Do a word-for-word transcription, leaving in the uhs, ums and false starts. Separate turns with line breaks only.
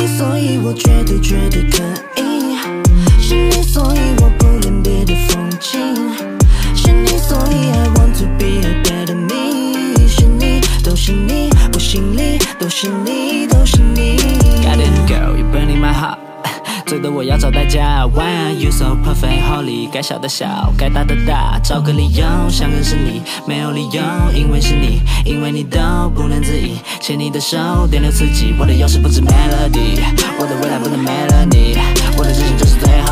你，所以我绝对绝对可以。是你，所以我不恋别的风景。是你，所以 I want to be a better me。是你，都是你，我心里都是你，都是你。
Got it girl, you burning my heart。醉得我要找代价 Why are you so perfect holy？ 该小的小，该大的大，找个理由想认识你，没有理由，因为是你，因为你都不能自已，牵你的手，电流刺激，我的钥匙不止 melody， 我的未来不能没了你，我的真心就是最